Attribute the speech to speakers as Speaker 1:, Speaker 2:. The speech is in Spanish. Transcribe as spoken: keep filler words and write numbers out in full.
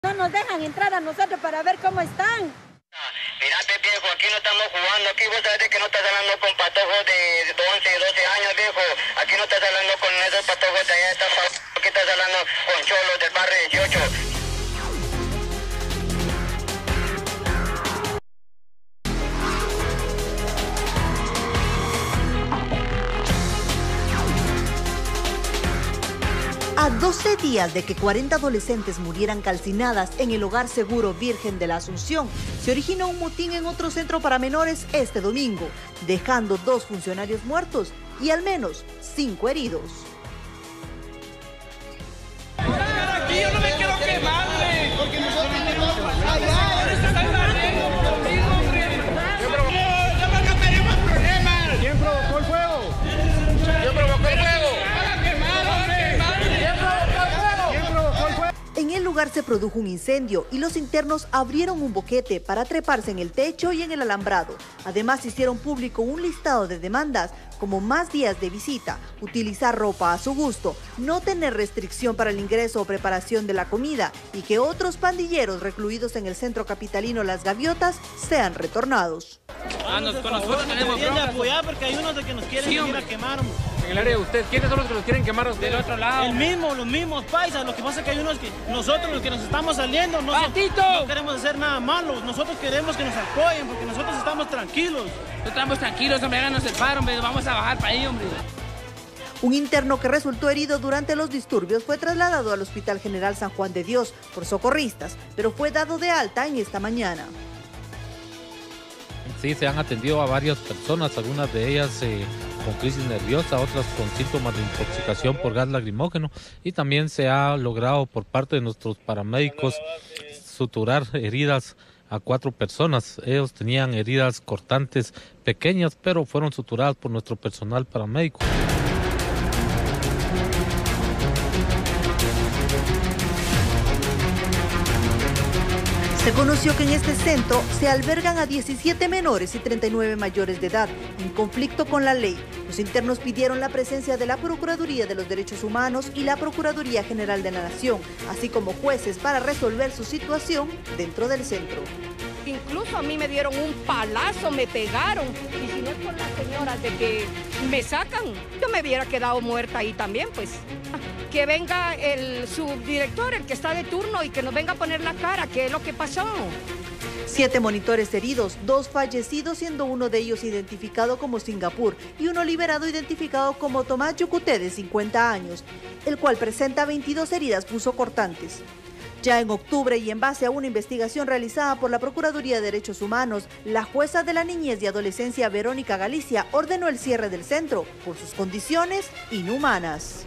Speaker 1: No nos dejan entrar a nosotros para ver cómo están.
Speaker 2: Mirate, viejo, aquí no estamos jugando, aquí vos sabés que no estás hablando con patojos de once, doce años, viejo. Aquí no estás hablando con esos patojos de allá, estás, aquí estás hablando con cholos del barrio dieciocho.
Speaker 3: A doce días de que cuarenta adolescentes murieran calcinadas en el Hogar Seguro Virgen de la Asunción, se originó un motín en otro centro para menores este domingo, dejando dos funcionarios muertos y al menos cinco heridos.
Speaker 4: Aquí yo no me quiero quemar, hombre. Porque nosotros tenemos allá. Ya no tenemos problemas.
Speaker 5: ¿Quién provocó el fuego?
Speaker 4: ¿Quién provocó el fuego?
Speaker 3: En el lugar se produjo un incendio y los internos abrieron un boquete para treparse en el techo y en el alambrado. Además hicieron público un listado de demandas como más días de visita, utilizar ropa a su gusto, no tener restricción para el ingreso o preparación de la comida y que otros pandilleros recluidos en el centro capitalino Las Gaviotas sean retornados.
Speaker 6: Ah, nos, con nosotros tenemos broncas. Apoyar porque hay unos de que nos quieren sí, venir a quemar.
Speaker 5: En el área de usted, ¿quiénes son los que nos quieren quemar a usted?
Speaker 6: Del otro lado. El mismo, los mismos paisas. Lo que pasa es que hay unos que nosotros, los que nos estamos saliendo, no, no queremos hacer nada malo. Nosotros queremos que nos apoyen porque nosotros estamos tranquilos.
Speaker 7: Nosotros estamos tranquilos, hombre, háganos el paro, hombre, vamos a bajar para ahí, hombre.
Speaker 3: Un interno que resultó herido durante los disturbios fue trasladado al Hospital General San Juan de Dios por socorristas, pero fue dado de alta en esta mañana.
Speaker 8: Sí, se han atendido a varias personas, algunas de ellas eh, con crisis nerviosa, otras con síntomas de intoxicación por gas lacrimógeno, y también se ha logrado por parte de nuestros paramédicos suturar heridas a cuatro personas. Ellos tenían heridas cortantes pequeñas, pero fueron suturadas por nuestro personal paramédico.
Speaker 3: Se conoció que en este centro se albergan a diecisiete menores y treinta y nueve mayores de edad, en conflicto con la ley. Los internos pidieron la presencia de la Procuraduría de los Derechos Humanos y la Procuraduría General de la Nación, así como jueces para resolver su situación dentro del centro.
Speaker 9: Incluso a mí me dieron un palazo, me pegaron, y si no es por las señoras de que me sacan, yo me hubiera quedado muerta ahí también, pues. Que venga el subdirector, el que está de turno, y que nos venga a poner la cara, qué es lo que pasó.
Speaker 3: Siete monitores heridos, dos fallecidos, siendo uno de ellos identificado como Singapur y uno liberado identificado como Tomás Yucuté, de cincuenta años, el cual presenta veintidós heridas punzocortantes. Ya en octubre y en base a una investigación realizada por la Procuraduría de Derechos Humanos, la jueza de la niñez y adolescencia Verónica Galicia ordenó el cierre del centro por sus condiciones inhumanas.